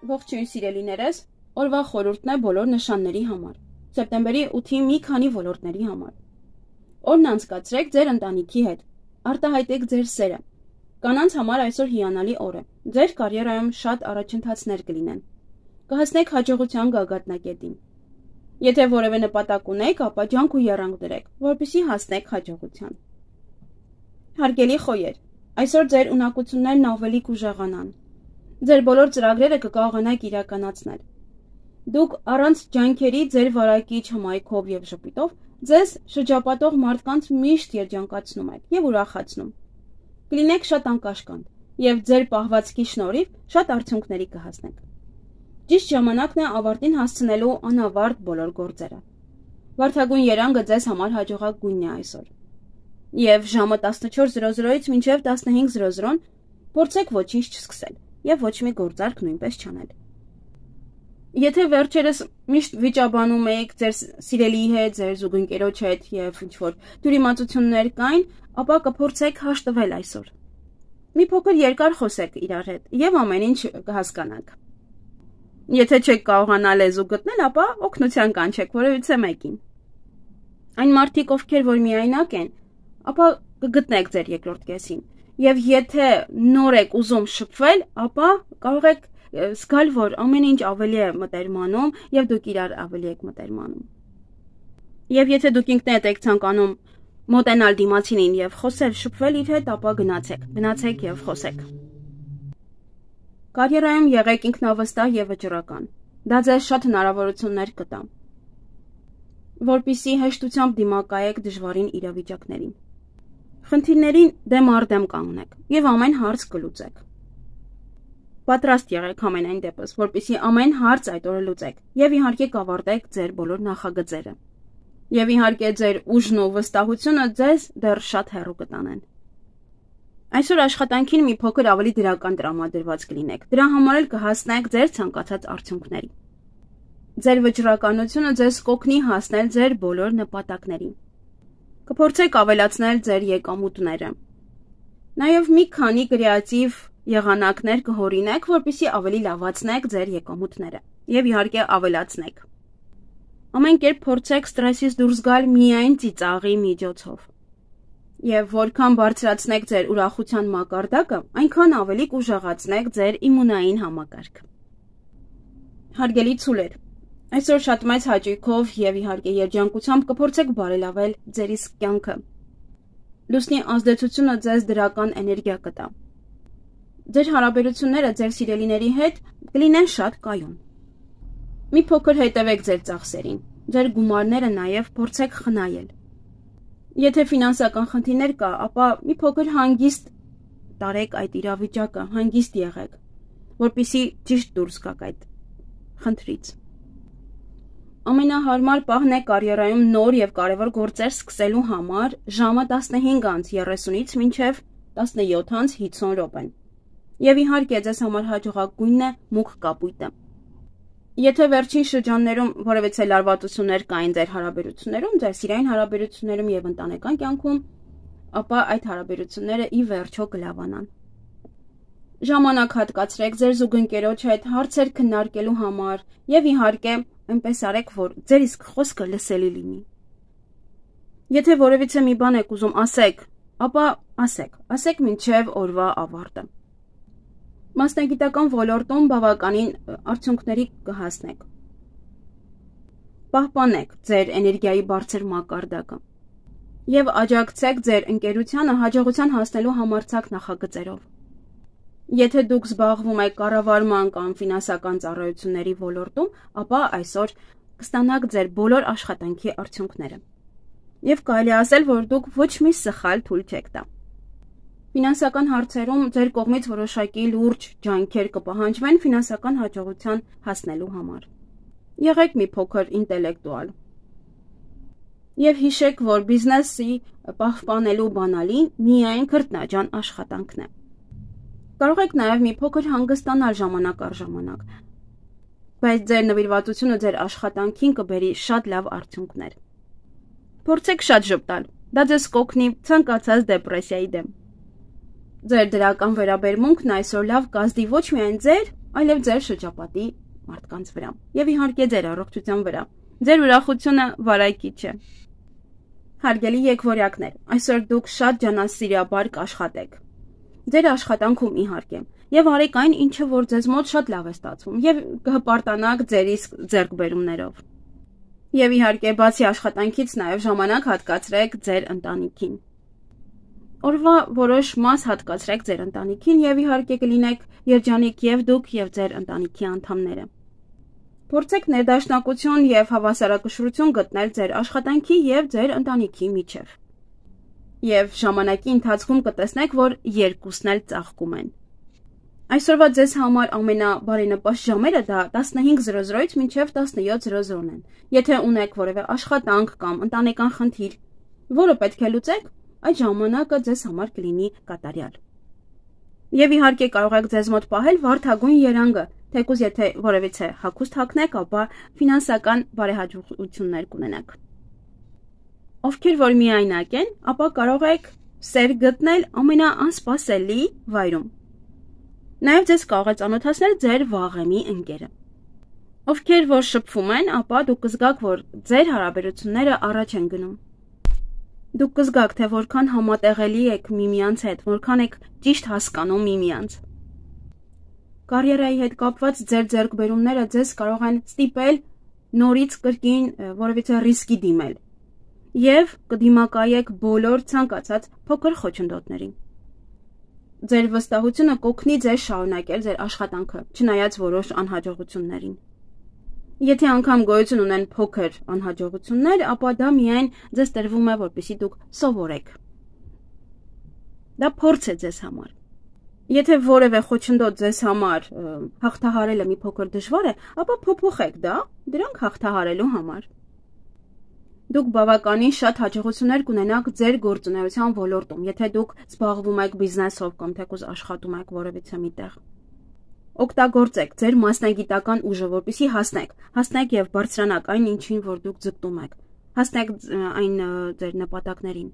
Ողջույն սիրելիներս, օրվա խորհուրդն է բոլոր նշանների համար, սեպտեմբերի 8-ի մի քանի ոլորտների համար։ Օրն անցկացրեք ձեր ընտանիքի հետ, արտահայտեք ձեր սերը։ Կանանց համար այսօր հիանալի օր է, ձեր կարիերայում շատ առաջընթացներ կլինեն։ Կհասնեք հաջողության գագաթնակետին։ Եթե որևէ նպատակ ունեք, ապա ջանք ու եռանք դրեք, որպեսզի հասնեք հաջողության։ Հարգելի խոյեր, այսօր ձեր ունակություններն ավելի կուժեղանան։ Ձեր բոլոր ծրագրերը կկարողանաք իրականացնել։ Դուք առանց ջանքերի ձեր վարակիչ հմայքով եւ ժպիտով ձեզ շրջապատող մարդկանց միշտ երջանկացնում եք եւ ուրախացնում։ Կլինեք շատ անկաշկանդ եւ ձեր պահվածքի շնորհիվ շատ արդյունքների կհասնեք։ Ճիշտ ժամանակն է ավարտին հասցնելու անավարտ բոլոր գործերը։ Վարդագույն երանգը ձեզ համար հաջողակ գույնն է այսօր։ Եվ ժամը 14:00-ից մինչև 15:00 փորձեք ոչինչ չսկսել եւ ոչ մի գործարք նույնպես չանել։ Եթե վերջերս միշտ վիճաբանում եք ձեր սիրելիի հետ, ձեր զուգընկերոջ հետ եւ ինչ-որ դյուրիմացություններ կային, ապա կփորձեք հաշտվել այսօր։ Մի փոքր երկար խոսեք իրար հետ եւ ամեն ինչ կհասկանաք։ Եթե չեք կարողանա լեզու գտնել, ապա օգնության կանչեք որևիցե մեկին։ Այն մարդիկ, ովքեր որ միայնակ են, ապա կգտնեք ձեր երկրորդ կեսին։ Եվ եթե նոր եք ուզում շփվել, ապա կարող եք զգալ, որ ամեն ինչ ավելի է մտերմանում եւ դուք իրար ավելի եք մտերմանում։ Եվ եթե դուք ինքներդ եք ցանկանում մոտենալ դիմացինին եւ խոսել, շփվել իր հետ, ապա գնացեք եւ խոսեք։ Կարիերայում եղեք ինքնավստահ եւ վճռական։ Դա ձեզ շատ հնարավորություններ կտա, որպեսզի հեշտությամբ դիմակայեք դժվարին իրավիճակներին։ Խնդիրներին դեմ առ դեմ կանգնեք եւ ամեն հարց կլուծեք։ Պատրաստ եղեք ամենայն դեպս, որպեսզի ամեն հարց այդ օրը լուծեք եւ իհարկե կավարտեք ձեր բոլոր նախագծերը։ Եվ իհարկե ձեր ուժն ու վստահությունը ձեզ դեռ շատ հեռու կտանեն։ Այսօր աշխատանքին մի փոքր ավելի դրական տրամադրված կլինեք։ Դրա համար էլ կհասնեք ձեր ցանկացած արդյունքների։ Ձեր վճռականությունը ձեզ կօգնի հասնել ձեր բոլոր նպատակներին։ Կփորձեք ավելացնել ձեր եկամուտները։ Նաև մի քանի կրեատիվ եղանակներ կհորինեք, որպեսզի ավելի լավացնեք ձեր եկամուտները եւ իհարկե ավելացնեք։ Ամեն կերպ փորձեք ստրեսից դուրս գալ միայն ծիծաղի միջոցով։ Եվ որքան բարձրացնեք ձեր ուրախության մակարդակը, այնքան ավելի կուժեղացնեք ձեր իմունային համակարգը։ Հարգելի ցուլեր, այսօր շատ մեծ հաճույքով եւ իհարկե երջանկությամբ կփորձեք բարելավել ձեր իսկ կյանքը։ Լուսնի ազդեցությունը ձեզ դրական էներգիա կտա։ Ձեր հարաբերությունները ձեր սիրելիների հետ կլինեն շատ կայուն։ Մի փոքր հետևեք ձեր ծախսերին, ձեր գումարները նաեւ փորձեք խնայել։ Եթե ֆինանսական խնդիրներ կա, ապա մի փոքր հանգիստ տարեք այդ իրավիճակը, հանգիստ եղեք, որպեսզի ճիշտ դուրս գաք այդ խնդրից։ Ամենահարմար պահն է կարիերայում նոր եւ կարեւոր գործեր սկսելու համար ժամը 15:30-ից մինչեւ 17:50 րոպեն։ Եվ իհարկե ձեզ համար հաջողակ գույնն է մուգ կապույտը։ Եթե վերջին շրջաններում որևիցե լարվածություններ կային ձեր հարաբերություններում, ձեր սիրային հարաբերություններում եւ ընտանեկան կյանքում, ապա այդ հարաբերությունները ի վերջո կլավանան։ Ժամանակ հատկացրեք ձեր զուգընկերոջ հետ հարցեր քննարկելու համար եւ իհարկե այնպես արեք, որ ձեր իսկ խոսքը լսելի լինի։ Եթե որևիցե մի բան եք ուզում ասեք, ապա ասեք մինչև օրվա ավարտը։ Մասնագիտական ոլորտում բավականին արդյունքների կհասնեք։ Պահպանեք ձեր էներգիայի բարձր մակարդակը եւ աջակցեք ձեր ընկերությանը հաջողության հասնելու համարձակ նախագծերով։ Եթե դուք զբաղվում եք կառավարման կամ ֆինանսական ծառայությունների ոլորտում, ապա այսօր կստանաք ձեր բոլոր աշխատանքի արդյունքները։ Եվ կարելի ասել, որ դուք ոչ մի սխալ թույլ չեք տա։ Ֆինանսական հարցերում ձեր կողմից որոշակի լուրջ ջանքեր կպահանջվեն ֆինանսական հաջողության հասնելու համար։ Եղեք մի փոքր ինտելեկտուալ։ Եվ հիշեք, որ բիզնեսի պահպանելու բանալին միայն քրտնաջան աշխատանքն է։ Կարող եք նաև մի փոքր հանգստանալ ժամանակ առ ժամանակ, բայց ձեր նվիրվածությունը ձեր աշխատանքին կբերի շատ լավ արդյունքներ։ Փորձեք շատ ժպտալ, դա ձեզ կօգնի ցանկացած դեպրեսիայի դեմ։ Ձեր դրական վերաբերմունքն այսօր լավ կազդի ոչ միայն ձեր, այլև ձեր շրջապատի մարդկանց վրա եւ իհարկե ձեր առողջության վրա։ Ձեր ուրախությունը վարակիչ է։ Հարգելի եկվորյակներ, այսօր դուք շատ ջանասիրաբար կաշխատեք։ Ձեր աշխատանքում իհարկե, եւ արեք այն, ինչը որ ձեզ մոտ շատ լավ է ստացվում, եւ կհպարտանաք ձեր իսկ ձեռքբերումներով։ Եվ իհարկե, բացի աշխատանքից նաև ժամանակ հատկացրեք ձեր ընտանիքին։ Օրվա որոշ մաս հատկացրեք ձեր ընտանիքին եւ իհարկե կլինեք երջանիկ եւ դուք եւ ձեր ընտանիքի անդամները։ Փորձեք ներդաշնակություն եւ հավասարակշռություն գտնել ձեր աշխատանքի եւ ձեր ընտանիքի միջեւ։ Եվ ժամանակի ընթացքում կտեսնեք, որ երկուսն էլ ծաղկում են։ Այսօրվա ձեզ համար ամենաբարենպաստ ժամերը դա 15:00-ից մինչև 17:00 են։ Եթե ունեք որևէ աշխատանք կամ ընտանեկան խնդիր, որը պետք է լուծեք, այդ ժամանակը ձեզ համար կլինի կատարյալ։ Եվ իհարկե կարող եք ձեզ մոտ պահել վարդագույն երանգը, թեկուզ եթե որևիցե հագուստ հագնեք, ապա ֆինանսական բարեհաջողություններ կունենաք։ Ովքեր որ միայնակ են, ապա կարող եք սեր գտնել ամենաանսպասելի վայրում։ Նաև ձեզ կարող է ծանոթացնել ձեր վաղեմի ընկերը։ Ովքեր որ շփվում են, ապա դուք կզգաք, որ ձեր հարաբերությունները առաջ են գնում։ Դուք կզգաք, թե որքան համատեղելի եք միմյանց հետ, որքան եք ճիշտ հասկանում միմյանց։ Կարիերայի հետ կապված ձեր ձեռքբերումները ձեզ կարող են ստիպել նորից կրկին որևիցե ռիսկի դիմել եւ կդիմակայեք բոլոր ցանկացած փոքր խոչընդոտներին։ Ձեր վստահությունը կօգնի ձեզ շարունակել ձեր աշխատանքը, չնայած որոշ անհաջողություններին։ Եթե անգամ գոյություն ունեն փոքր անհաջողություններ, ապա դա միայն ձեզ տրվում է, որպեսզի դուք սովորեք։ Դա փորձ է ձեզ համար։ Եթե որևէ խոչընդոտ ձեզ համար հաղթահարելը մի փոքր դժվար է, ապա փոփոխեք դա դրանք հաղթահարելու համար։ Դուք բավականին շատ հաջողություններ կունենաք ձեր գործունեության ոլորտում, եթե դուք զբաղվում եք բիզնեսով կամ թեկուզ աշխատում եք որևիցե միտեղ։ Օգտագործեք ձեր մասնագիտական ուժը, որպեսզի հասնեք եւ բարձրանաք այն ինչին, որ դուք ձգտում եք։ Հասնեք այն ձեր նպատակներին։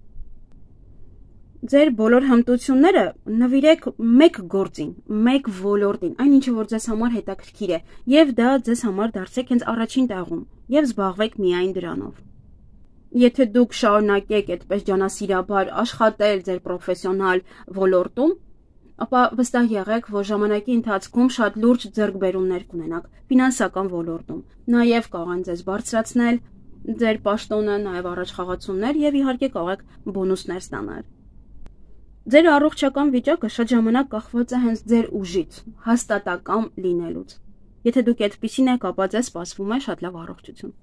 Ձեր բոլոր հմտությունները նվիրեք մեկ գործին, մեկ ոլորտին, այն ինչը որ ձեզ համար հետաքրքիր է, եւ դա ձեզ համար դարձեք հենց առաջին տեղում եւ զբաղվեք միայն դրանով։ Եթե դուք շարունակեք այդպես ջանասիրաբար աշխատել ձեր պրոֆեսիոնալ ոլորտում, ապա վստահ եղեք, որ ժամանակի ընթացքում շատ լուրջ ձեռքբերումներ կունենաք ֆինանսական ոլորտում։ Նաեւ կարող են ձեզ բարձրացնել ձեր պաշտոնը, նաեւ առաջխաղացումներ եւ իհարկե կարող եք բոնուսներ ստանալ։ Ձեր առողջական վիճակը շատ ժամանակ կախված է հենց ձեր ուժից, հաստատակամ լինելուց։ Եթե դուք այդպիսին եք, ապա ձեզ սպասվում է շատ լավ առողջություն։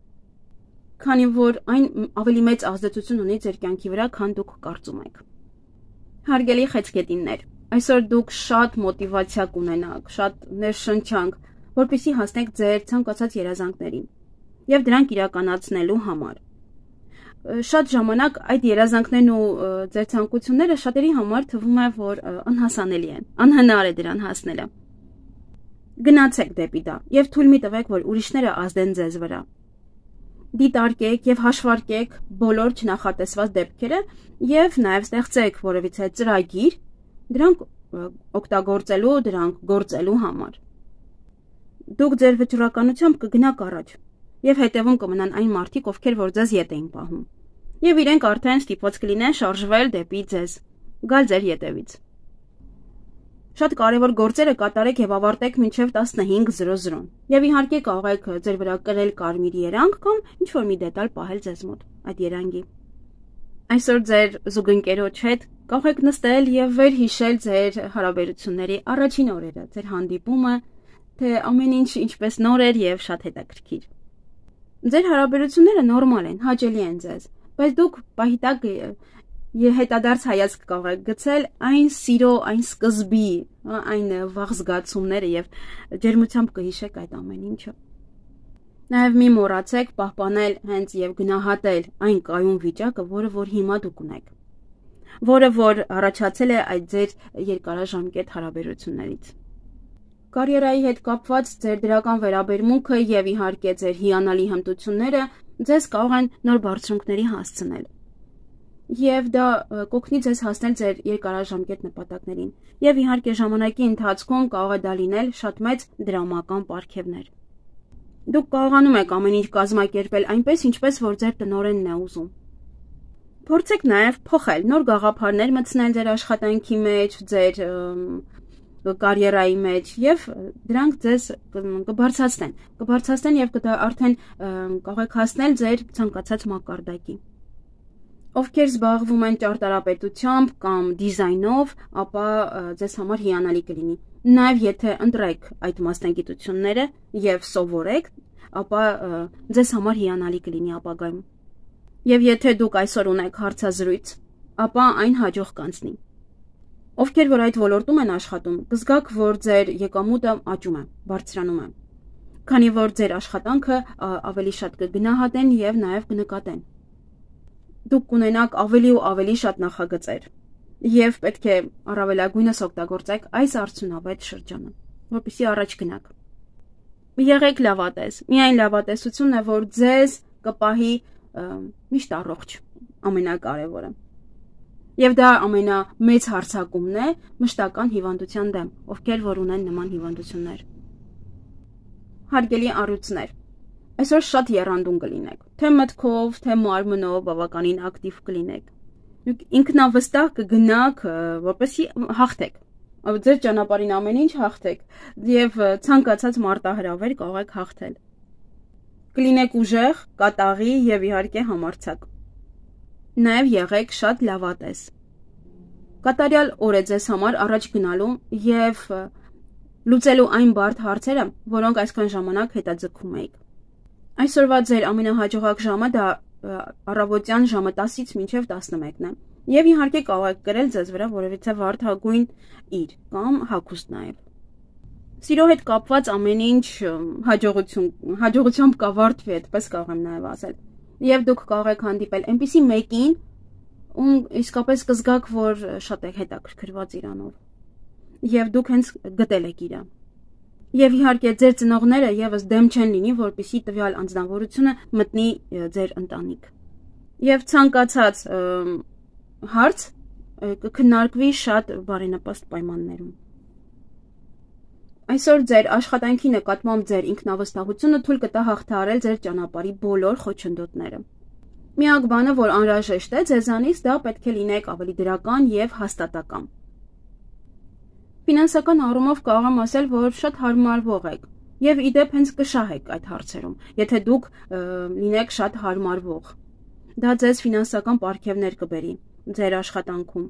Քանի որ այն ավելի մեծ ազդեցություն ունի ձեր կյանքի վրա, քան դուք կարծում եք։ Հարգելի խեցգետիններ, այսօր դուք շատ մոտիվացիա կունենաք, շատ ներշնչանք, որպեսզի հասնեք ձեր ցանկացած երազանքներին եւ դրանք իրականացնելու համար։ Շատ ժամանակ այդ երազանքներն ու ձեր ցանկությունները շատերի համար թվում է, որ անհասանելի են, անհնար է դրան հասնելը։ Գնացեք դեպի դա եւ թույլ մի տվեք, որ ուրիշները ազդեն ձեզ վրա։ Դիտարկեք եւ հաշվարկեք բոլոր չնախատեսված դեպքերը եւ նաեւ ստեղծեք որևիցե ծրագիր դրանք օգտագործելու, դրանք գործելու համար։ Դուք ձեր վճռականությամբ կգնաք առաջ եւ հետեւում կմնան այն մարդիկ, ովքեր որ ձեզ ետ էին պահում։ Եվ իրենք արդեն ստիպված կլինեն շարժվել դեպի ձեզ, գալ ձեր ետևից։ Շատ կարևոր գործերը կատարեք եւ ավարտեք մինչեւ 15:00։ Եվ իհարկե կարող եք ձեր վրա կրել կարմիր երանգ կամ ինչ-որ մի դետալ պահել ձեզ մոտ այդ երանգի։ Այսօր ձեր զուգընկերոջ հետ կարող եք նստել եւ վերհիշել ձեր հարաբերությունների առաջին օրերը, ձեր հանդիպումը, թե ամեն ինչ ինչպես նոր էր եւ շատ հետաքրքիր։ Ձեր հարաբերությունները նորմալ են, հաճելի են ձեզ, բայց դուք պահիտակ հետադարձ հայացք կարող եք գցել այն սիրո, այն սկզբի, այն վաղ զգացումները եւ ջերմությամբ կհիշեք այդ ամեն ինչը։ Նաեւ մի մոռացեք պահպանել հենց եւ գնահատել այն կայուն վիճակը, որը որ հիմա դուք ունեք, որը որ առաջացել է այդ ձեր երկարաժամկետ հարաբերություններից։ Կարիերայի հետ կապված ձեր դրական վերաբերմունքը եւ իհարկե ձեր հիանալի հմտությունները ձեզ կարող են նոր բարձունքների հասցնել։ Եվ դա կօգնի ձեզ հասնել ձեր երկարաժամկետ նպատակներին։ Եվ իհարկե ժամանակի ընթացքում կարող է դա լինել շատ մեծ դրամական պարգևներ։ Դուք կարողանում եք ամեն ինչ կազմակերպել այնպես, ինչպես որ ձեր տնօրենն է ուզում։ Փորձեք նաև փոխել, նոր գաղափարներ մտցնել ձեր աշխատանքի մեջ, ձեր կարիերայի մեջ եւ դրանք ձեզ կբարձրացնեն եւ արդեն կարող եք հասնել ձեր ցանկացած մակարդակի։ Ովքեր զբաղվում են ճարտարապետությամբ կամ դիզայնով, ապա ձեզ համար հիանալի կլինի։ Նաև եթե ընտրեք այդ մասնագիտությունները եւ սովորեք, ապա ձեզ համար հիանալի կլինի ապագայում։ Եվ եթե դուք այսօր ունեք հարցազրույց, ապա այն հաջող կանցնի։ Ովքեր որ այդ ոլորտում են աշխատում, կզգաք, որ ձեր եկամուտը աճում է, բարձրանում է, քանի որ ձեր աշխատանքը ավելի շատ կգնահատեն եւ նաեւ կնկատեն։ Դուք կունենաք ավելի ու ավելի շատ նախագծեր եւ պետք է առավելագույնս օգտագործեք այս արդյունավետ շրջանը, որպեսզի առաջ գնաք։ Եղեք լավատես։ Միայն լավատեսությունն է, որ ձեզ կպահի միշտ առողջ, ամենակարևորը։ Եվ դա ամենամեծ հարձակումն է մշտական հիվանդության դեմ, ովքեր որ ունեն նման հիվանդություններ։ Հարգելի առյուծներ, այսօր շատ եռանդուն կլինեք, թե մտքով, թե մարմնով բավականին ակտիվ կլինեք։ Դուք ինքնավստահ կգնաք, որպեսզի հաղթեք։ Ձեր ճանապարհին ամեն ինչ հաղթեք եւ ցանկացած մարտահրավեր կարող եք հաղթել։ Կլինեք ուժեղ, կատաղի եւ իհարկե համարձակ։ Նաեւ եղեք շատ լավատես։ Կատարյալ օր է ձեզ համար առաջ գնալու եւ լուծելու այն բարդ հարցերը, որոնք այսքան ժամանակ հետաձգում եք։ Այսօրվա ձեր ամենահաջողակ ժամը դա առավոտյան ժամը 10-ից մինչև 11-ն է։ Եվ իհարկե կարող եք գրել ձեզ վրա որևիցե վարդագույն իր կամ հագուստ նաեւ։ Սիրո հետ կապված ամեն ինչ հաջողությամբ կավարտվի, այդպես կարող եմ նաեւ ասել։ Եվ դուք կարող եք հանդիպել այնպիսի մեկին, ում իսկապես կզգաք, որ շատ եք հետաքրքրված իրանով։ Եվ դուք հենց գտել եք իրան։ Եվ իհարկե ձեր ծնողները եւս դեմ չեն լինի, որպեսզի տվյալ անձնավորությունը մտնի ձեր ընտանիք։ Եվ ցանկացած հարց կքննարկվի շատ բարենպաստ պայմաններում։ Այսօր ձեր աշխատանքի նկատմամբ ձեր ինքնավստահությունը թույլ կտա հաղթահարել ձեր ճանապարհի բոլոր խոչընդոտները։ Միակ բանը, որ անհրաժեշտ է ձեզանից, դա պետք է լինեք ավելի դրական եւ հաստատակամ։ Ֆինանսական առումով կարող եմ ասել, որ շատ հարմարվող եք եւ իդեպ հենց կշահեք այդ հարցերում, եթե դուք լինեք շատ հարմարվող։ Դա ձեզ ֆինանսական պարգևներ կբերի ձեր աշխատանքում։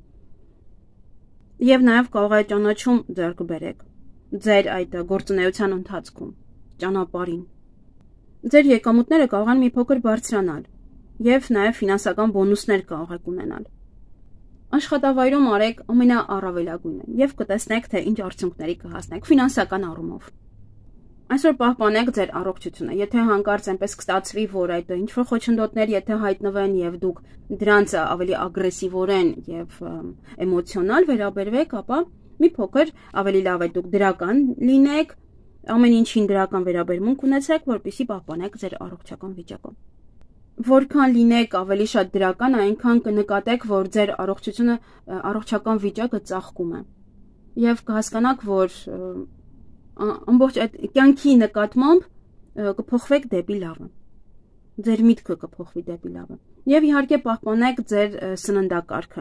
Եվ նաեւ կարող է ճանաչում ձեռք բերեք ձեր այդ գործունեության ընթացքում, ճանապարհին։ Ձեր եկամուտները կարող են մի փոքր բարձրանալ եւ նաեւ ֆինանսական բոնուսներ կարող եք ունենալ։ Աշխատավայրում արեք ամենաառավելագույնը եւ կտեսնեք, թե ինչ արդյունքների կհասնեք ֆինանսական առումով։ Այսօր պահպանեք ձեր առողջությունը։ Եթե հանկարծ այնպես կստացվի, որ այդ ինչ-որ խոչընդոտներ եթե հայտնվեն եւ դուք դրանց ավելի ագրեսիվորեն եւ էմոցիոնալ վերաբերվեք, ապա մի փոքր ավելի լավ է դուք դրական լինեք, ամեն ինչին դրական վերաբերմունք ունեցեք, որպեսզի պահպանեք ձեր առողջական վիճակը։ Որքան լինեք ավելի շատ դրական, այնքան կնկատեք, որ ձեր առողջական վիճակը ծաղկում է։ Եվ կհասկանաք, որ ամբողջ այդ կյանքի նկատմամբ կփոխվեք դեպի լավը։ Ձեր միտքը կփոխվի դեպի լավը։ Եվ իհարկե պահպանեք ձեր սննդակարգը։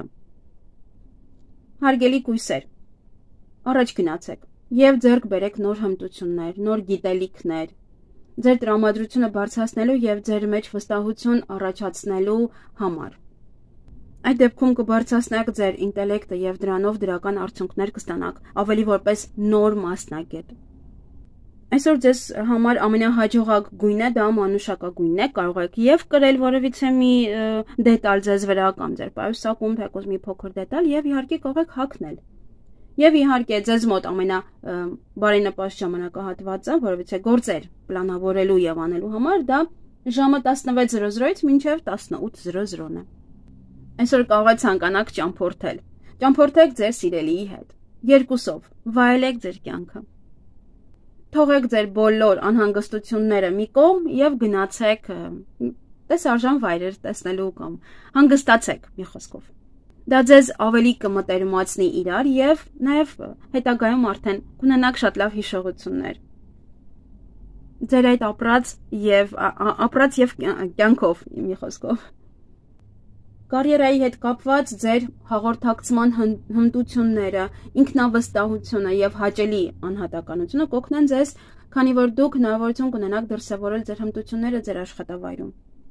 Հարգելի կույսեր, առաջ գնացեք եւ ձեռք բերեք նոր հմտություններ, նոր գիտելիքներ, ձեր տրամադրությունը բարձրացնելու եւ ձեր մեջ վստահություն առաջացնելու համար։ Այդ դեպքում կբարձրացնեք ձեր ինտելեկտը եւ դրանով դրական արդյունքներ կստանաք, ավելի որպես նոր մասնագետ։ Այսօր ձեզ համար ամենահաջողակ գույնը դա մանուշակագույնն է, կարող եք եւ կրել որևիցե մի դետալ ձեզ վրա կամ ձեր պայուսակում, թեկուզ մի փոքր դետալ եւ իհարկե կարող եք հագնել։ Եվ իհարկե ձեզ մոտ ամենաբարենպաստ ժամանակահատվածը, որովհետեւ գործեր պլանավորելու եւ անելու համար դա ժամը 16:00-ից մինչեւ 18:00-ն է։ Այսօր կարող եք ցանկանաք ճամփորդել։ Ճամփորդեք ձեր սիրելիի հետ, երկուսով, վայելեք ձեր կյանքը։ Թողեք ձեր բոլոր անհանգստությունները մի կողմ եւ գնացեք տեսարժան վայրեր տեսնելու կամ հանգստացեք մի խոսքով։ Դա ձեզ ավելի կմտերմացնի իրար եւ նաեւ հետագայում արդեն կունենաք շատ լավ հիշողություններ։ Ձեր այդ ապրած եւ կյանքով մի խոսքով։ Կարիերայի հետ կապված ձեր հաղորդակցման հմտությունները, ինքնավստահությունը եւ հաճելի անհատականությունը կօգնեն ձեզ, քանի որ դուք հնարավորություն կունենաք դրսևորել ձեր հմտությունները ձեր աշխատավայրում։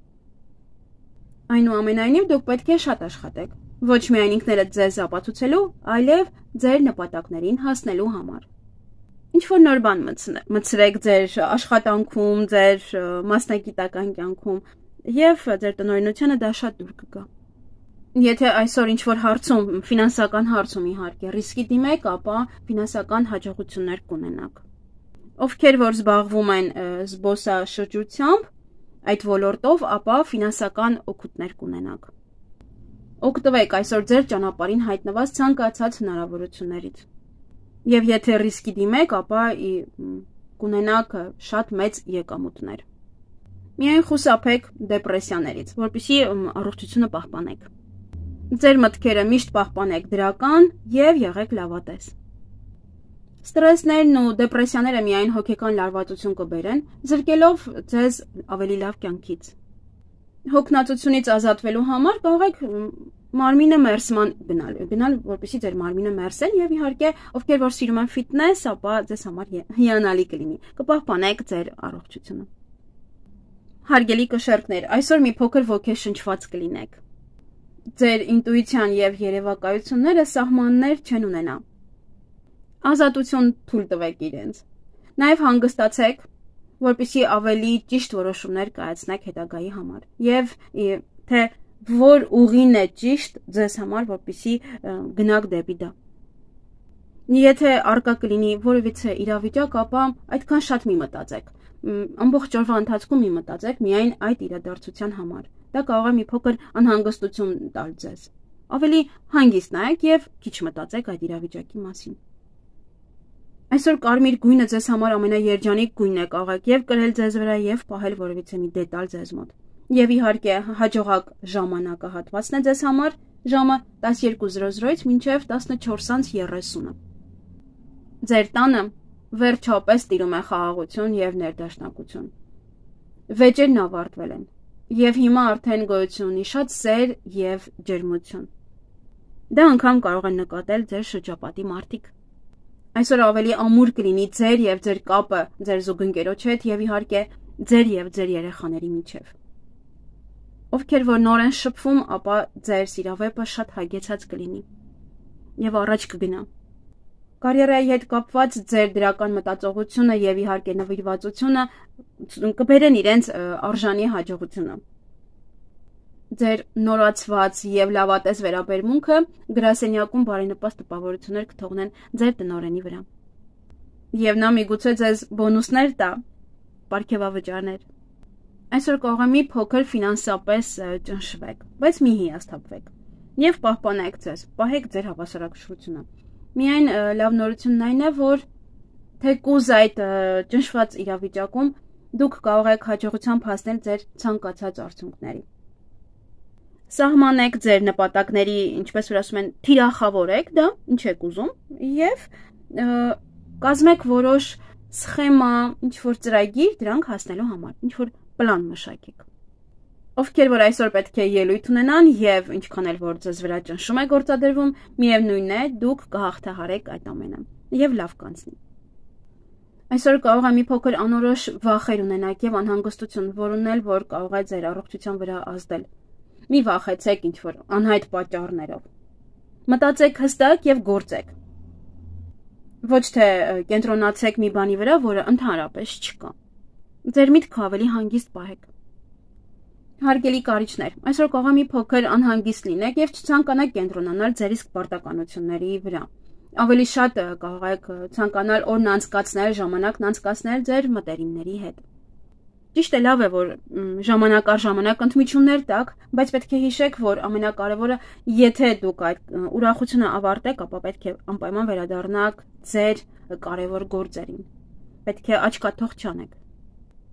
Այնուամենայնիվ դուք պետք է շատ աշխատեք, ոչ միայն ինքներդ ձեզ ապացուցելու, այլև ձեր նպատակներին հասնելու համար։ Ինչ-որ նոր բան մտցրեք ձեր աշխատանքում, ձեր մասնագիտական կյանքում եւ ձեր տնօրինությանը դա շատ դուր կգա։ Եթե այսօր ինչ-որ հարցում, ֆինանսական հարցում իհարկե ռիսկի դիմեք, ապա ֆինանսական հաջողություններ կունենաք։ Ովքեր որ զբաղվում են զբոսաշրջությամբ, այդ ոլորտով, ապա ֆինանսական օգուտներ կունենաք։ Օգտվեք այսօր ձեր ճանապարհին հայտնված ցանկացած հնարավորություններից։ Եվ եթե ռիսկի դիմեք, ապա կունենաք շատ մեծ եկամուտներ։ Միայն խուսափեք դեպրեսիաներից, որպեսզի առողջությունը պահպանեք։ Ձեր մտքերը միշտ պահպանեք դրական եւ եղեք լավատես։ Ստրեսներն ու դեպրեսիաները միայն հոգեկան լարվածություն կբերեն, զրկելով ձեզ ավելի լավ կյանքից։ Հոգնածությունից ազատվելու համար կարող եք մարմինը մերսման գնալ, որպեսզի ձեր մարմինը մերսեն եւ իհարկե, ովքեր որ սիրում են ֆիթնես, ապա ձեզ համար հիանալի կլինի։ Կպահպանեք ձեր առողջությունը։ Հարգելի կշեռքներ, այսօր մի փոքր ոգեշնչված կլինեք։ Ձեր ինտուիցիան եւ երևակայությունները սահմաններ չեն ունենա։ Ազատություն թույլ տվեք իրենց։ Նաեւ հանգստացեք, որպեսզի ավելի ճիշտ որոշումներ կայացնեք հետագայի համար։ Եվ թե որ ուղին է ճիշտ ձեզ համար, որպեսզի գնաք դեպի դա։ Եթե արկա կլինի որևիցե իրավիճակ, ապա այդքան շատ մի մտածեք։ Ամբողջ օրվա ընթացքում մի մտածեք միայն այդ իրադարձության համար։ Դա կարող է մի փոքր անհանգստություն տալ ձեզ։ Ավելի հանգիստ նայեք եւ քիչ մտածեք այդ իրավիճակի մասին։ Այսօր կարմիր գույնը ձեզ համար ամենաերջանիկ գույնն է, կարող եք եւ կրել ձեզ վրա եւ պահել որևիցե մի դետալ ձեզ մոտ։ Եվ իհարկե հաջողակ ժամանակահատվածն է ձեզ համար ժամը 12:00-ից մինչև 14:30։ Ձեր տանը վերջապես տիրում է խաղաղություն եւ ներդաշնակություն։ Վեճերն ավարտվել են եւ հիմա արդեն գոյություն ունի շատ սեր եւ ջերմություն։ Դա անգամ կարող են նկատել ձեր շրջապատի մարդիկ։ Այսօր ավելի ամուր կլինի ձեր եւ ձեր կապը ձեր զուգընկերոջ հետ եւ իհարկե ձեր եւ ձեր երեխաների միջեւ։ Ովքեր որ նոր են շփվում, ապա ձեր սիրավեպը շատ հագեցած կլինի եւ առաջ կգնա։ Կարիերայի հետ կապված ձեր դրական մտածողությունը եւ իհարկե նվիրվածությունը կբերեն իրենց արժանի հաջողությունը։ Ձեր նորացված եւ լավատես վերաբերմունքը գրասենյակում բարենպաստ տպավորություններ կթողնեն ձեր տնօրենի վրա։ Եվ նա միգուցե ձեզ բոնուսներ տա, պարգևավճարներ։ Այսօր կարող է մի փոքր ֆինանսապես ճնշվեք, բայց մի հիասթափվեք եւ պահպանեք ձեզ, պահեք ձեր հավասարակշռությունը։ Միայն լավ նորությունն այն է, որ թեկուզ այդ ճնշված իրավիճակում դուք կարող եք հաջողությամբ հասնել ձեր ցանկացած արդյունքների։ Սահմանեք ձեր նպատակների, ինչպես որ ասում են, թիրախավորեք դա, ինչ եք ուզում, եւ կազմեք որոշ սխեմա, ինչ որ ծրագիր դրանք հասնելու համար, ինչ որ պլան մշակեք։ Ովքեր որ այսօր պետք է ելույթ ունենան եւ ինչքան էլ որ ձեզ վրա ճնշում է գործադրվում, միևնույնն է, դուք կհաղթահարեք այդ ամենը եւ լավ կանցնի։ Այսօր կարող է մի փոքր անորոշ վախեր ունենաք եւ անհանգստություն, որոնն էլ որ կարող է ձեր առողջության վրա ազդել։ Մի վախեցեք ինչ որ անհայտ պատճառներով։ Մտածեք հստակ եւ գործեք։ Ոչ թե կենտրոնացեք մի բանի վրա, որը ընդհանրապես չկա։ Ձեր միտքը ավելի հանգիստ պահեք։ Հարգելի կարիճներ, այսօր կարող է մի փոքր անհանգիստ լինեք եւ չցանկանաք կենտրոնանալ ձեր իսկ պարտականությունների վրա։ Ավելի շատ կարող եք ցանկանալ օրն անցկացնել, ժամանակն անցկացնել ձեր մտերիմների հետ։ Ճիշտ է, լավ է, որ ժամանակ առ ժամանակ ընդմիջումներ տաք, բայց պետք է հիշեք, որ ամենակարևորը, եթե դուք այդ ուրախությունը ավարտեք, ապա պետք է անպայման վերադառնաք ձեր կարևոր գործերին։ Պետք է աչքաթող չանեք։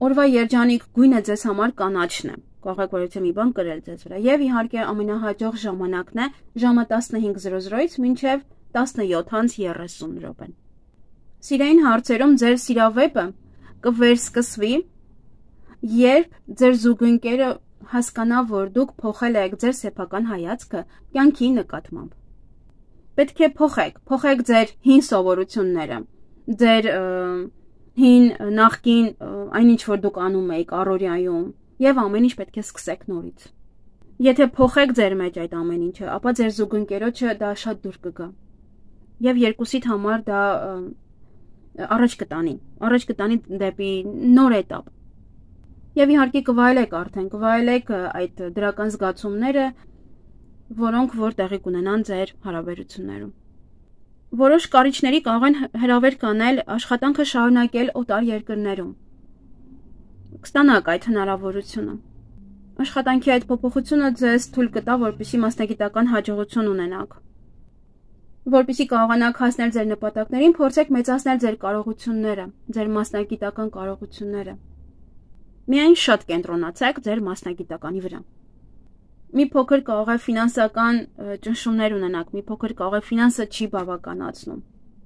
Օրվա երջանիկ գույնը ձեզ համար կանաչն է։ Կարող եք մի բան կրել ձեզ վրա։ Եվ իհարկե ամենահաջող ժամանակն է ժամը 15:00-ից մինչև 17:30 րոպեն։ Սիրային հարցերում ձեր սիրավեպը կվերսկսվի, երբ ձեր զուգընկերը հասկանա, որ դուք փոխել եք ձեր սեփական հայացքը կյանքի նկատմամբ։ Պետք է փոխեք ձեր հին սովորությունները, ձեր հին նախկին այնինչ որ դուք անում եք առօրյայում, եւ ամեն ինչ պետք է սկսեք նորից։ Եթե փոխեք ձեր մեջ այդ ամեն ինչը, ապա ձեր զուգընկերոջը դա շատ դուր կգա։ Եւ երկուսիդ համար դա առաջ կտանի դեպի նոր этап։ Եվ իհարկե կվայելեք այդ դրական զգացումները, որոնք որ տեղի կունենան ձեր հարաբերություններում։ Որոշ կարիճների կարող են հրավեր կանել աշխատանքը շարունակել օտար երկրներում։ Կստանաք այդ հնարավորությունը։ Աշխատանքի այդ փոփոխությունը ձեզ թույլ կտա, որպեսզի մասնագիտական հաջողություն ունենաք։ Որպեսզի կարողանաք հասնել ձեր նպատակներին, փորձեք մեծացնել ձեր կարողությունները, ձեր մասնագիտական կարողությունները։ Միայն շատ կենտրոնացեք ձեր մասնագիտականի վրա։ Մի փոքր կարող է ֆինանսական ճնշումներ ունենաք, մի փոքր կարող է ֆինանսը չի բավականացնում։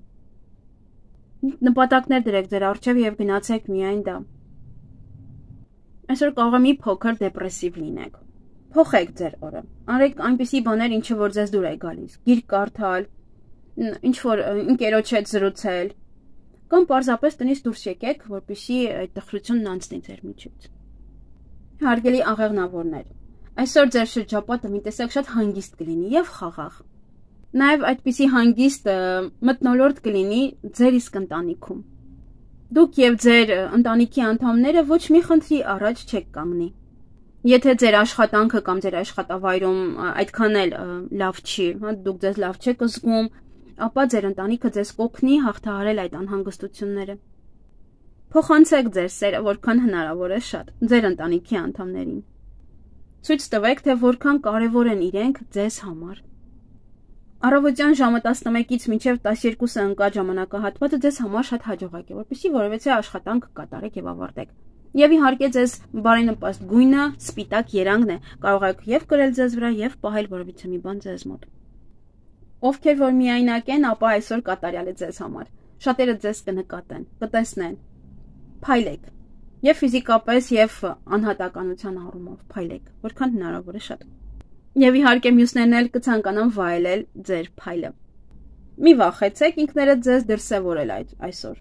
Նպատակներ դրեք ձեր առջև եւ գնացեք միայն դա։ Այսօր կարող է մի փոքր դեպրեսիվ լինեք։ Փոխեք ձեր օրը։ Արեք այնպիսի բաներ, ինչը որ ձեզ դուր է գալիս։ Գիրք կարդալ, ինչ որ ընկերոջ հետ զրուցել, կամ պարզապես տնից դուրս եկեք, որպեսզի այդ տխրությունն անցնի ձեր միջից։ Հարգելի աղեղնավորներ, այսօր ձեր շրջապատը մի տեսակ շատ հանգիստ կլինի եւ խաղաղ։ Նաեւ այդպիսի հանգիստ մթնոլորտ կլինի ձեր իսկ ընտանիքում։ Դուք եւ ձեր ընտանիքի անդամները ոչ մի խնդրի առաջ չեք կանգնի։ Եթե ձեր աշխատանքը կամ ձեր աշխատավայրում այդքան էլ լավ չի, դուք ձեզ լավ չեք զգում, ապա ձեր ընտանիքը ձեզ կօգնի հաղթահարել այդ անհանգստությունները։ Փոխանցեք ձեր սերը, որքան հնարավոր է շատ, ձեր ընտանիքի անդամներին։ Ցույց տվեք, թե որքան կարևոր են իրենք ձեզ համար։ Առավոտյան ժամը 11-ից մինչև 12-ը ընկած ժամանակահատվածը ձեզ համար շատ հաջողակ է, որովհետեւ աշխատանք կատարեք եւ ավարտեք։ Եվ իհարկե ձեզ բարենպաստ գույնը սպիտակ երանգն է, կարող եք եւ կրել ձեզ վրա եւ պահել որևիցե մի բան ձեզ մոտ։ Ովքեր որ միայնակ են, ապա այսօր կատարյալ է ձեզ համար։ Շատերը ձեզ կնկատեն, կտեսնեն։ Փայլեք։ Եվ ֆիզիկապես եւ անհատականության առումով փայլեք, որքան հնարավոր է շատ։ Եվ իհարկե մյուսներն էլ կցանկանան վայելել ձեր փայլը։ Մի վախեցեք ինքներդ ձեզ դրսևորել այսօր։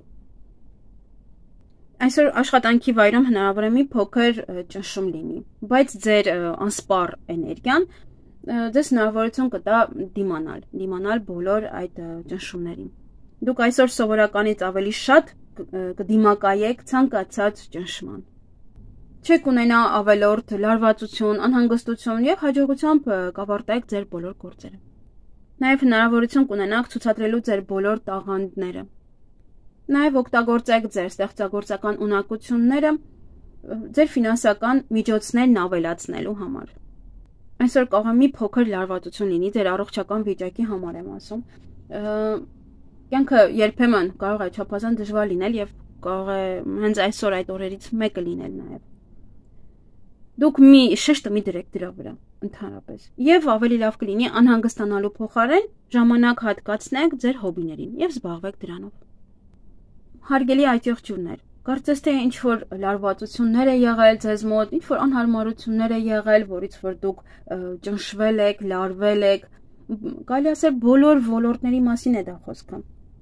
Այսօր աշխատանքի վայրում հնարավոր է մի փոքր ճնշում լինի, բայց ձեր անսպառ էներգիան ձեզ հնարավորություն կտա դիմանալ բոլոր այդ ճնշումներին։ Դուք այսօր սովորականից ավելի շատ կդիմակայեք ցանկացած ճնշման։ Չեք ունենա ավելորդ լարվածություն, անհանգստություն եւ հաջողությամբ կավարտեք ձեր բոլոր գործերը։ Նաեւ հնարավորություն կունենաք ցուցադրելու ձեր բոլոր տաղանդները։ Նաեւ օգտագործեք ձեր ստեղծագործական ունակությունները ձեր ֆինանսական միջոցներն ավելացնելու համար։ Այսօր կարող է մի փոքր լարվածություն լինի ձեր առողջական վիճակի համար եմ ասում։ Կյանքը երբեմն կարող է չափազանց դժվար լինել եւ կարող է հենց այսօր այդ օրերից մեկը լինել նաեւ։ Դուք շեշտը մի դրեք դրա վրա ընդհանրապես։ Եվ ավելի լավ կլինի անհանգստանալու փոխարեն ժամանակ հատկացնեք ձեր հոբիներին եւ զբաղվեք դրանով։ Հարգելի այտեղջուրներ, կարծես թե ինչ որ լարվածություններ է եղել ձեզ մոտ, ինչ որ անհարմարություններ է եղել, որից որ դուք ճնշվել եք, լարվել եք, կարելի ասել բոլոր ոլորտների մասին է դա խոսքը։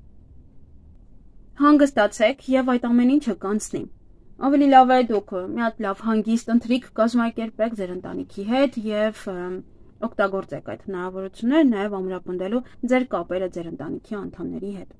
Հանգստացեք եւ այդ ամեն ինչը կանցնի։ Ավելի լավ է դուք մի հատ լավ հանգիստ ընթրիք կազմակերպեք ձեր ընտանիքի հետ եւ օգտագործեք այդ հնարավորությունները նաեւ ամրապնդելու ձեր կապերը ձեր ընտանիքի անդամների հետ։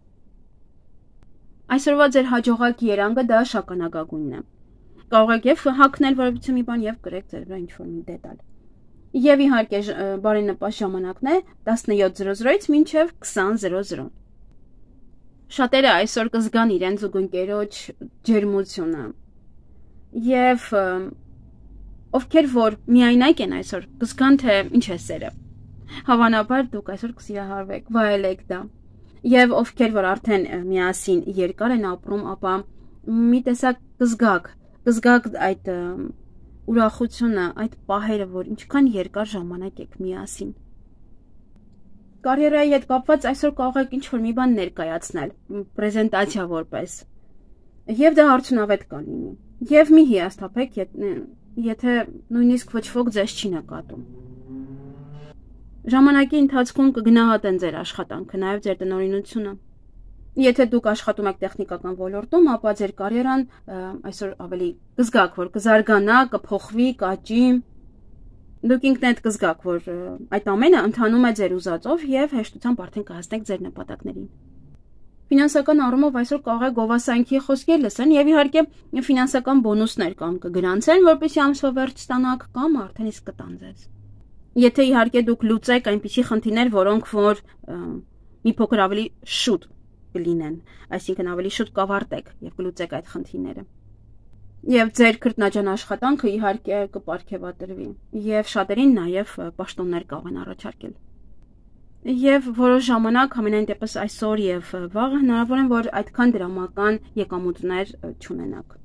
Այսօրվա ձեր հաջողակ երանգը դա շագանակագույնն է։ Կարող եք եւ հագնել որևիցե մի բան եւ կրեք ձեր վրա ինչ-որ մի դետալ։ Եվ իհարկե բարենպաստ ժամանակն է 17:00-ից մինչև 20:00։ Շատերը այսօր կզգան իրենց զուգընկերոջ ջերմությունը։ Եվ ովքեր որ միայնակ են այսօր, կզգան թե ինչ է սերը։ Հավանաբար դուք այսօր կսիրահարվեք, վայելեք դա։ Եվ ովքեր որ արդեն միասին երկար են ապրում, ապա մի տեսակ կզգաք կզգաք այդ ուրախությունը, այդ պահերը, որ ինչքան երկար ժամանակ եք միասին։ Կարիերայի հետ կապված այսօր կարող եք ինչ-որ մի բան ներկայացնել, պրեզենտացիա որպես, եւ դա արդյունավետ կլինի։ Եվ մի հիասթափեք, եթե նույնիսկ ոչ ոք ձեզ չի նկատում։ Ժամանակի ընթացքում կգնահատեն ձեր աշխատանքը, նաև ձեր տնօրինությունը։ Եթե դուք աշխատում եք տեխնիկական ոլորտում, ապա ձեր կարիերան այսօր ավելի կզգաք, որ կզարգանա, կփոխվի, կաճի։ Դուք ինքներդ կզգաք, որ այդ ամենը ընթանում է ձեր ուզածով եւ հեշտությամբ արդեն կհասնեք ձեր նպատակներին։ Ֆինանսական առումով այսօր կարող է գովասանքի խոսքեր լսեն եւ իհարկե ֆինանսական բոնուսներ կամ կգրանցեն, որպեսզի ամսվա վերջ ստանաք կամ արդեն իսկ կտան ձեզ։ Եթե իհարկե դուք լուծեք այնպիսի խնդիրներ, որոնք որ մի փոքր ավելի շուտ կլինեն, այսինքն ավելի շուտ կավարտեք եւ կլուծեք այդ խնդիրները։ Եվ ձեր քրտնաջան աշխատանքը իհարկե կպարգևատրվի եւ շատերին նաեւ պաշտոններ կարող են առաջարկել։ Եվ որոշ ժամանակ ամենայն դեպս այսօր եւ վաղը հնարավոր է որ այդքան դրամական եկամուտներ չունենաք։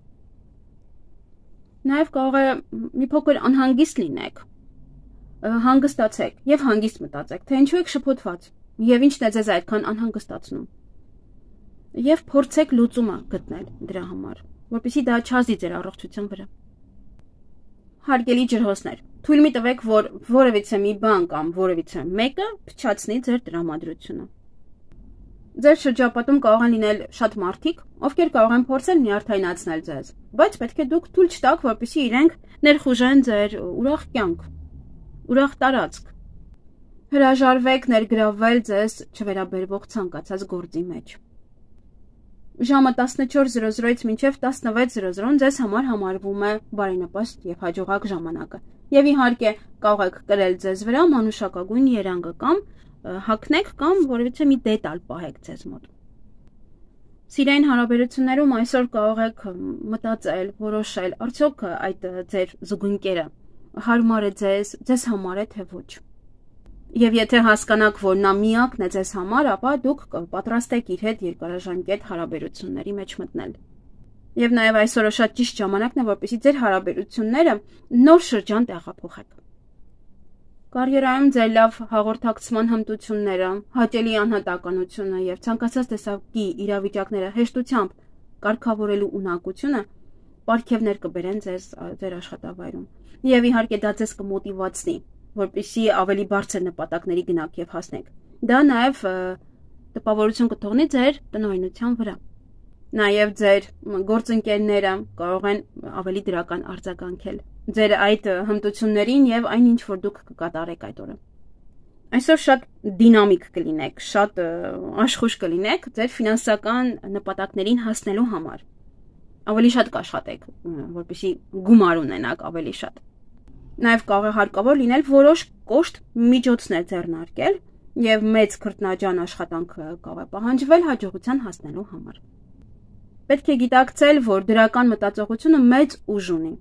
Նաեւ կարող է մի փոքր անհանգիստ լինեք, հանգստացեք եւ հանգիստ մտածեք, թե ինչու եք շփոթված եւ ինչն է ձեզ այդքան անհանգստացնում։ Եվ փորձեք լուծումը գտնել դրա համար, որպեսզի դա չազդի ձեր առողջության վրա։ Հարգելի ջրհոսներ, թույլ մի տվեք, որ որևիցե մի բան կամ որևիցե մեկը փչացնի ձեր տրամադրությունը։ Ձեր շրջապատում կարող են լինել շատ մարդիկ, ովքեր կարող են փորձել նյարդայնացնել ձեզ, բայց պետք է դուք թույլ չտաք, որպեսզի իրենք ներխուժեն ձեր ուրախ կյանք, ուրախ տարածք։ Հրաժարվեք ներգրավվել ձեզ չվերաբերվող ցանկացած գործի մեջ։ Ժամը 14:00-ից մինչև 16:00 ձեզ համար համարվում է բարենպաստ եւ հաջողակ ժամանակը։ Եվ իհարկե կարող եք կրել ձեզ վրա մանուշակագույն երանգը կամ հագնեք կամ որևիցե մի դետալ պահեք ձեզ մոտ։ Սիրային հարաբերություններում այսօր կարող եք մտածել, որոշել, արդյոք այդ ձեր զուգընկերը հարմար է ձեզ համար է թե ոչ։ Եվ եթե հասկանաք, որ նա միակն է ձեզ համար, ապա դուք պատրաստ եք իր հետ երկարաժամկետ հարաբերությունների մեջ մտնել։ Եվ նաև այսօրը շատ ճիշտ ժամանակն է, որպեսզի ձեր հարաբերությունները նոր շրջան տեղափոխեք։ Կարիերայում ձեր լավ հաղորդակցման հմտությունները, հաճելի անհատականությունը եւ ցանկացած տեսակի իրավիճակները հեշտությամբ կարգավորելու ունակությունը պարգևներ կբերեն ձեր աշխատավայրում։ Եվ իհարկե դա ձեզ կմոտիվացնի, որպեսզի ավելի բարձր նպատակների գնաք եւ հասնեք։ Դա նաեւ տպավորություն կթողնի ձեր տնօրինության վրա։ Նաեւ ձեր գործընկերները կարող են ավելի դրական արձագանքել ձեր այդ հմտություններին եւ այն ինչ որ դուք կկատարեք այդ օրը։ Այսօր շատ դինամիկ կլինեք, շատ աշխույժ կլինեք ձեր ֆինանսական նպատակներին հասնելու համար։ Ավելի շատ կաշխատեք, որպեսզի գումար ունենաք ավելի շատ։ Նաև կարող է հարկավոր լինել որոշ կոշտ միջոցներ ձեռնարկել եւ մեծ քրտնաջան աշխատանք կարող է պահանջվել հաջողության հասնելու համար։ Պետք է գիտակցել, որ դրական մտածողությունը մեծ ուժ ունի։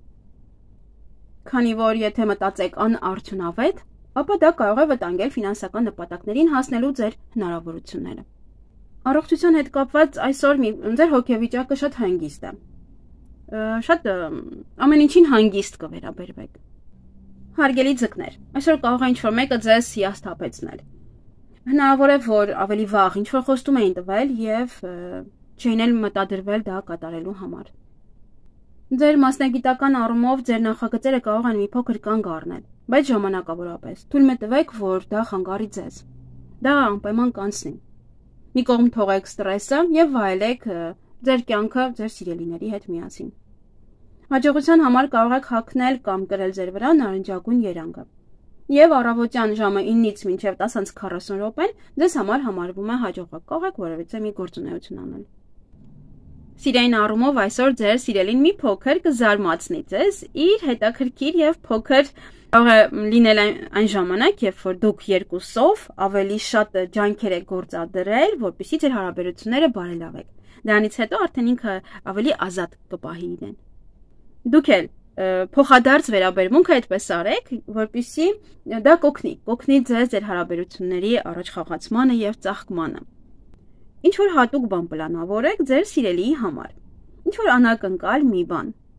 Քանի որ եթե մտածեք անարդյունավետ, ապա դա կարող է վտանգել ֆինանսական նպատակներին հասնելու ձեր հնարավորությունները։ Առողջության հետ կապված այսօր ձեր հոգեվիճակը շատ հանգիստ է։ Շատ ամեն ինչին հանգիստ կվերաբերվեք։ Հարգելի ձկներ, այսօր կարող է ինչ-որ մեկը ձեզ հիասթափեցնել։ Հնարավոր է, որ ավելի վաղ ինչ-որ խոստում էին տվել եւ չէին էլ մտադրվել դա կատարելու համար։ Ձեր մասնագիտական առումով ձեր նախագծերը կարող են մի փոքր կանգ առնել, բայց ժամանակավորապես։ Թույլ մի տվեք, որ դա խանգարի ձեզ։ Դա անպայման կանցնի։ Մի կողմ թողեք ստրեսը եւ վայելեք ձեր կյանքը ձեր սիրելիների հետ միասին։ Հաջողության համար կարող եք հագնել կամ կրել ձեր վրա նարնջագույն երանգը։ Եվ առավոտյան ժամը 9-ից մինչև 10:40 րոպեն ձեզ համար համարվում է հաջողակ։ Կարող եք որևիցե մի գործունեություն անել։ Սիրային առումով այսօր ձեր սիրելին մի փոքր կզարմացնի ձեզ իր հետաքրքիր եւ փոքր կարող է լինել այն ժամանակ, երբ որ դուք երկուսով ավելի շատ ջանքեր եք գործադրել, որպեսզի ձեր հարաբերությունները բարելավեք։ Դրանից հետո արդեն ինքը ավելի ազատ կպահի իրեն։ Դուք էլ փոխադարձ վերաբերմունք այդպես արեք, որպեսզի դա կօգնի ձեզ ձեր հարաբերությունների առաջխաղացմանը եւ ծաղկմանը։ Ինչ որ հատուկ բան պլանավորեք ձեր սիրելիի համար։ Ինչ որ անակնկալ մի բան,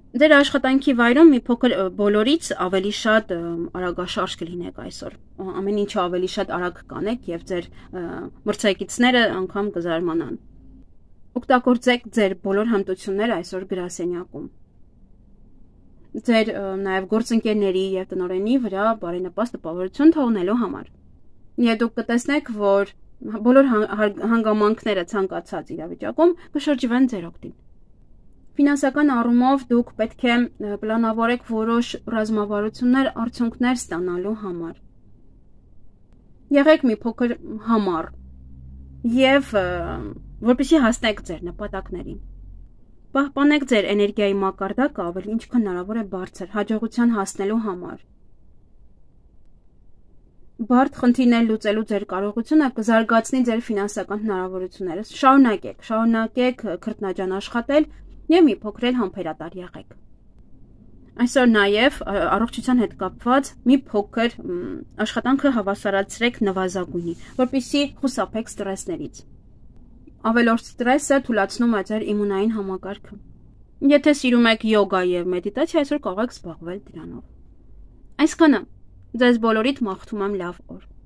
Ձեր աշխատանքի վայրում մի փոքր բոլորից ավելի շատ արագաշարժ կլինեք այսօր։ Ամեն ինչը ավելի շատ արագ կանեք եւ ձեր մրցակիցները անգամ կզարմանան։ Օգտագործեք ձեր բոլոր հմտությունները այսօր գրասենյակում։ Ձեր նաեւ գործընկերների եւ տնօրենի վրա բարենպաստ տպավորություն թողնելու համար։ Եվ դուք կտեսնեք, որ բոլոր հանգամանքները ցանկացած իրավիճակում կշրջվեն ձեր օգտին։ Ֆինանսական առումով դուք պետք է պլանավորեք որոշ ռազմավարություններ, արդյունքներ ստանալու համար։ Եղեք մի փոքր համառ եւ որպեսզի հասնեք ձեր նպատակներին։ Պահպանեք ձեր էներգիայի մակարդակը ավելի ինչքան հնարավոր է բարձր հաջողության հասնելու համար։ Բարդ խնդիրներ լուծելու ձեր կարողությունը կզարգացնի ձեր ֆինանսական հնարավորությունները։ Շարունակեք քրտնաջան աշխատել եւ մի փոքր էլ համբերատար եղեք։ Այսօր նաեւ առողջության հետ կապված մի փոքր աշխատանքը հավասարացրեք նվազագույնի, որպեսզի խուսափեք ստրեսներից։ Ավելորդ ստրեսը թուլացնում է ձեր իմունային համակարգը։ Եթե սիրում եք յոգա եւ մեդիտացիա, այսօր կարող եք զբաղվել դրանով։ Այսքանը։ Ձեզ բոլորիդ մաղթում եմ լավ օր։